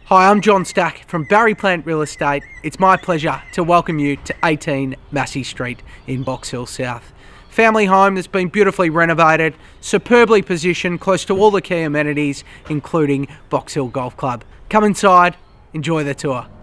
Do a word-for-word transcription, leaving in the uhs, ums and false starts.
Hi, I'm John Stack from Barry Plant Real Estate. It's my pleasure to welcome you to eighteen Massey Street in Box Hill South. Family home that's been beautifully renovated, superbly positioned close to all the key amenities, including Box Hill Golf Club. Come inside, enjoy the tour.